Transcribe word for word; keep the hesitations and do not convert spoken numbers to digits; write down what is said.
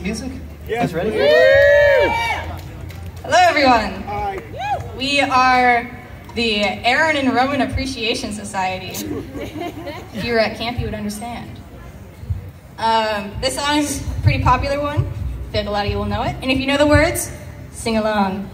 music? Yes, guys ready? Hello, everyone. Hi. We are the Aaron and Roman Appreciation Society. If you were at camp, you would understand. Um, this song is a pretty popular one. I feel like a lot of you will know it. And if you know the words, sing along.